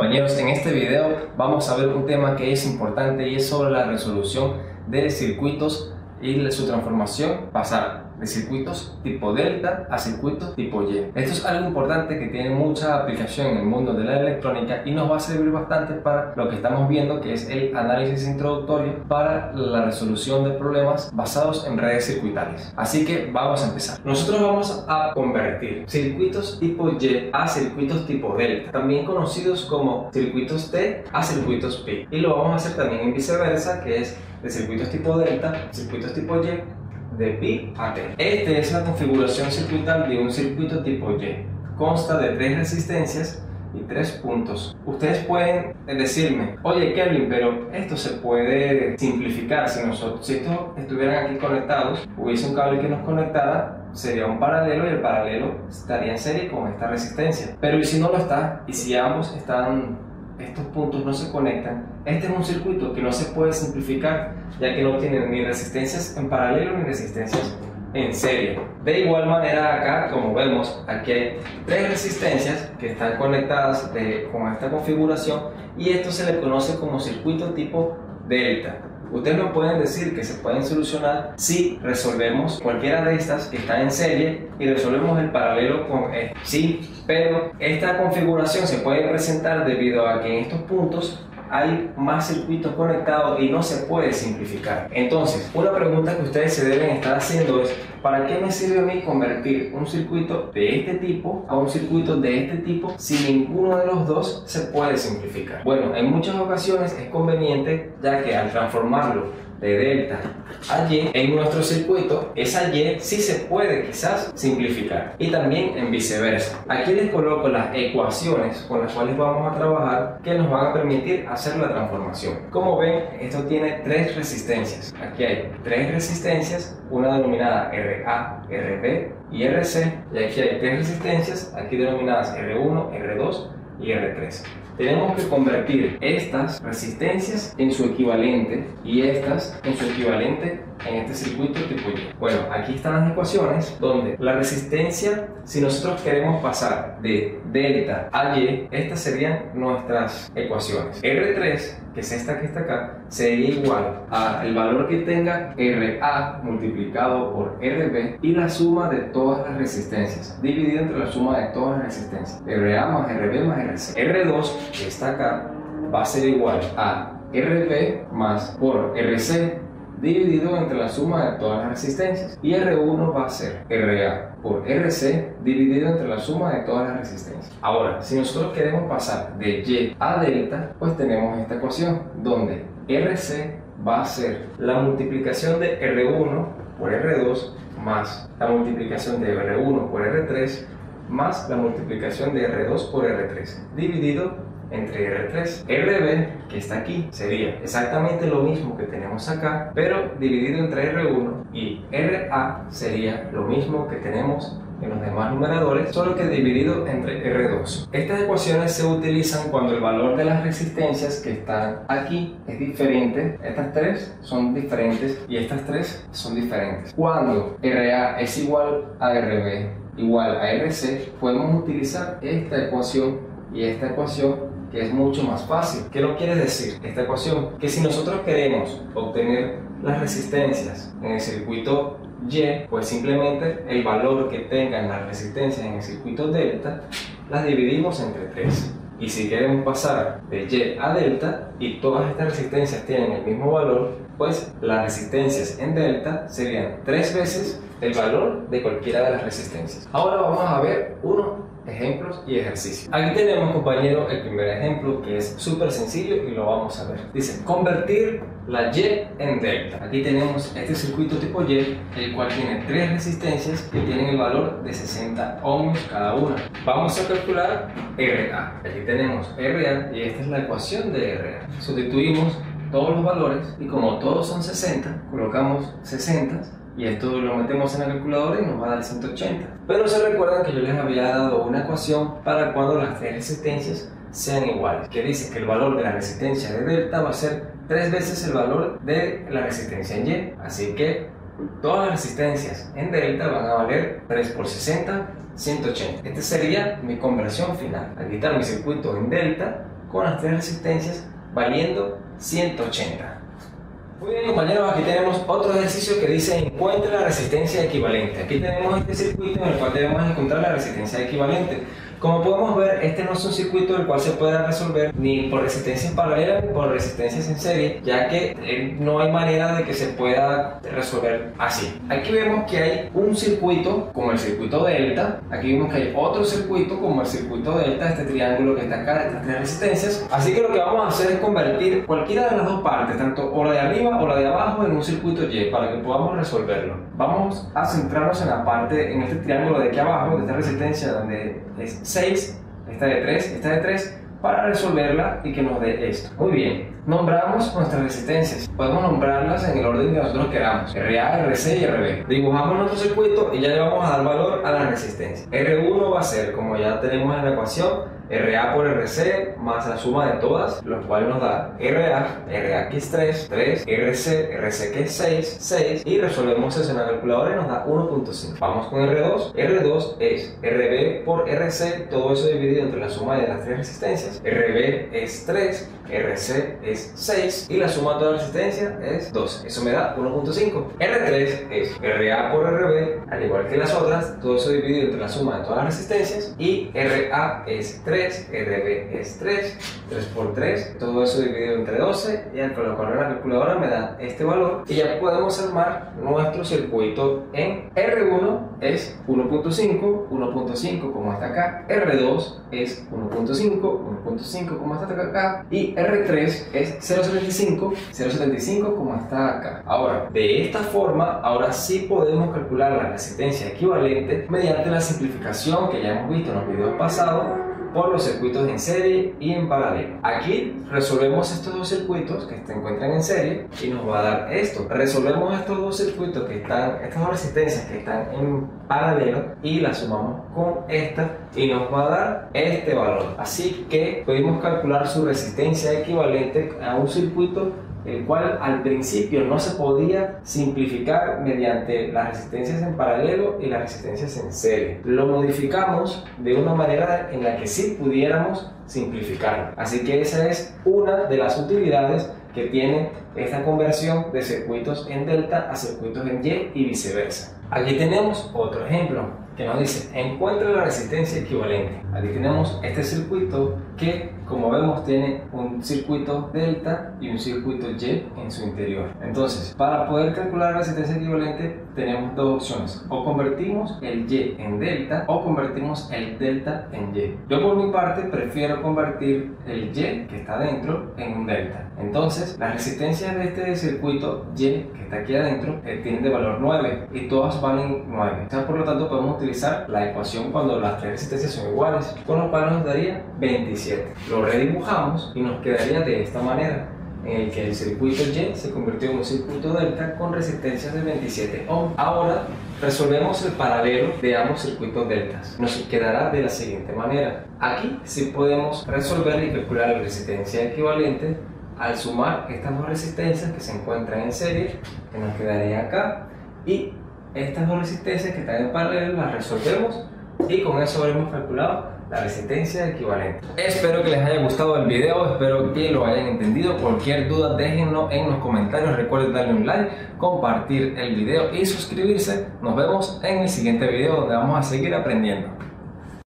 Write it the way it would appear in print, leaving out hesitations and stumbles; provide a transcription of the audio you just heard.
Compañeros, en este video vamos a ver un tema que es importante y es sobre la resolución de circuitos y su transformación, pasar de circuitos tipo delta a circuitos tipo Y. Esto es algo importante que tiene mucha aplicación en el mundo de la electrónica y nos va a servir bastante para lo que estamos viendo, que es el análisis introductorio para la resolución de problemas basados en redes circuitales. Así que vamos a empezar. Nosotros vamos a convertir circuitos tipo Y a circuitos tipo delta, también conocidos como circuitos T a circuitos pi, y lo vamos a hacer también en viceversa, que es de circuitos tipo delta a circuitos tipo Y, de pi a t. Esta es la configuración circuital de un circuito tipo Y. Consta de 3 resistencias y 3 puntos. Ustedes pueden decirme, oye Kevin, pero esto se puede simplificar. Si estos estuvieran aquí conectados, hubiese un cable que nos conectara, sería un paralelo y el paralelo estaría en serie con esta resistencia. Pero ¿y si no lo está? ¿Y si ambos estos puntos no se conectan? Este es un circuito que no se puede simplificar, ya que no tiene ni resistencias en paralelo ni resistencias en serie. De igual manera acá, como vemos, aquí hay 3 resistencias que están conectadas con esta configuración, y esto se le conoce como circuito tipo delta. Ustedes me pueden decir que se pueden solucionar si resolvemos cualquiera de estas que están en serie y resolvemos el paralelo con este. Sí, pero esta configuración se puede presentar debido a que en estos puntos hay más circuitos conectados y no se puede simplificar. Entonces, una pregunta que ustedes se deben estar haciendo es: ¿para qué me sirve a mí convertir un circuito de este tipo a un circuito de este tipo si ninguno de los dos se puede simplificar? Bueno, en muchas ocasiones es conveniente, ya que al transformarlo de delta a Y en nuestro circuito, esa Y sí se puede quizás simplificar, y también en viceversa. Aquí les coloco las ecuaciones con las cuales vamos a trabajar, que nos van a permitir hacer la transformación. Como ven, esto tiene 3 resistencias. Aquí hay 3 resistencias, una denominada RA, RB y RC, y aquí hay 3 resistencias, aquí denominadas R1, R2 y R3. Tenemos que convertir estas resistencias en su equivalente y estas en su equivalente en este circuito tipo Y. Bueno, aquí están las ecuaciones donde la resistencia, si nosotros queremos pasar de delta a Y, estas serían nuestras ecuaciones. R3, que es esta que está acá, sería igual al valor que tenga RA multiplicado por RB y la suma de todas las resistencias, dividido entre la suma de todas las resistencias, RA más RB más RC. R2, que está acá, va a ser igual a RB más por RC dividido entre la suma de todas las resistencias, y R1 va a ser RA por RC dividido entre la suma de todas las resistencias. Ahora, si nosotros queremos pasar de Y a delta, pues tenemos esta ecuación donde RC va a ser la multiplicación de R1 por R2 más la multiplicación de R1 por R3 más la multiplicación de R2 por R3 dividido entre R3. RB, que está aquí, sería exactamente lo mismo que tenemos acá, pero dividido entre R1, y RA sería lo mismo que tenemos en los demás numeradores, solo que dividido entre R2. Estas ecuaciones se utilizan cuando el valor de las resistencias que están aquí es diferente. Estas 3 son diferentes y estas 3 son diferentes. Cuando RA es igual a RB igual a RC, podemos utilizar esta ecuación y esta ecuación, que es mucho más fácil. ¿Qué nos quiere decir esta ecuación? Que si nosotros queremos obtener las resistencias en el circuito Y, pues simplemente el valor que tengan las resistencias en el circuito delta las dividimos entre 3. Y si queremos pasar de Y a delta y todas estas resistencias tienen el mismo valor, pues las resistencias en delta serían 3 veces el valor de cualquiera de las resistencias. Ahora vamos a ver ejemplos y ejercicios. Aquí tenemos, compañero, el primer ejemplo, que es súper sencillo y lo vamos a ver. Dice: convertir la Y en delta. Aquí tenemos este circuito tipo Y, el cual tiene 3 resistencias que tienen el valor de 60 ohms cada una. Vamos a calcular RA. Aquí tenemos RA y esta es la ecuación de RA. Sustituimos todos los valores y como todos son 60, colocamos 60 y esto lo metemos en la calculadora y nos va a dar 180. Pero se recuerdan que yo les había dado una ecuación para cuando las 3 resistencias sean iguales, que dice que el valor de la resistencia de delta va a ser 3 veces el valor de la resistencia en Y. Así que todas las resistencias en delta van a valer 3 por 60, 180. Esta sería mi conversión final. Al quitar mi circuito en delta, con las tres resistencias valiendo 180. Muy bien, compañeros, aquí tenemos otro ejercicio que dice encuentre la resistencia equivalente. Aquí tenemos este circuito en el cual debemos encontrar la resistencia equivalente. Como podemos ver, este no es un circuito el cual se pueda resolver ni por resistencias paralelas ni por resistencias en serie, ya que no hay manera de que se pueda resolver así. Aquí vemos que hay un circuito como el circuito delta, aquí vemos que hay otro circuito como el circuito delta, este triángulo que está acá, estas tres resistencias. Así que lo que vamos a hacer es convertir cualquiera de las dos partes, tanto o la de arriba o la de abajo, en un circuito Y para que podamos resolverlo. Vamos a centrarnos en la parte, en este triángulo de aquí abajo, de esta resistencia donde es 6, esta de 3, esta de 3, para resolverla y que nos dé esto. Muy bien, nombramos nuestras resistencias. Podemos nombrarlas en el orden que nosotros queramos: RA, RC y RB. Dibujamos nuestro circuito y ya le vamos a dar valor a la resistencia. R1 va a ser, como ya tenemos en la ecuación, RA por RC más la suma de todas, lo cual nos da RA que es 3, RC que es 6, y resolvemos eso en la calculadora y nos da 1.5. Vamos con R2 es RB por RC, todo eso dividido entre la suma de las tres resistencias. RB es 3, RC es 6 y la suma de toda la resistencia es 12. Eso me da 1.5. R3 es RA por RB, al igual que las otras, todo eso dividido entre la suma de todas las resistencias, y RA es 3, RB es 3 por 3, todo eso dividido entre 12, y al colocarlo en la calculadora me da este valor, y ya podemos armar nuestro circuito en R1 es 1.5 como está acá, R2 es 1.5 como está acá, y R3 es 0.75 como está acá. Ahora, de esta forma, ahora sí podemos calcular la resistencia equivalente mediante la simplificación que ya hemos visto en los videos pasados por los circuitos en serie y en paralelo. Aquí resolvemos estos dos circuitos que se encuentran en serie y nos va a dar esto. Resolvemos estos dos circuitos que están, estas dos resistencias que están en paralelo, y las sumamos con esta y nos va a dar este valor. Así que pudimos calcular su resistencia equivalente a un circuito el cual al principio no se podía simplificar mediante las resistencias en paralelo y las resistencias en serie. Lo modificamos de una manera en la que sí pudiéramos simplificarlo. Así que esa es una de las utilidades que tiene esta conversión de circuitos en delta a circuitos en Y y viceversa. Aquí tenemos otro ejemplo que nos dice encuentra la resistencia equivalente. Aquí tenemos este circuito que, como vemos, tiene un circuito delta y un circuito Y en su interior. Entonces, para poder calcular la resistencia equivalente tenemos dos opciones: o convertimos el Y en delta o convertimos el delta en Y. Yo por mi parte prefiero convertir el Y que está dentro en un delta. Entonces, las resistencias de este circuito Y que está aquí adentro tienen de valor 9 y todas valen 9. O sea, por lo tanto podemos utilizar la ecuación cuando las tres resistencias son iguales, con lo cual nos daría 27. Lo redibujamos y nos quedaría de esta manera, en el que el circuito Y se convirtió en un circuito delta con resistencias de 27 ohms. Ahora resolvemos el paralelo de ambos circuitos deltas. Nos quedará de la siguiente manera. Aquí sí podemos resolver y calcular la resistencia equivalente al sumar estas dos resistencias que se encuentran en serie, que nos quedaría acá, y estas dos resistencias que están en paralelo las resolvemos y con eso habremos calculado la resistencia equivalente. Espero que les haya gustado el video, espero que lo hayan entendido. Cualquier duda déjenlo en los comentarios, recuerden darle un like, compartir el video y suscribirse. Nos vemos en el siguiente video donde vamos a seguir aprendiendo.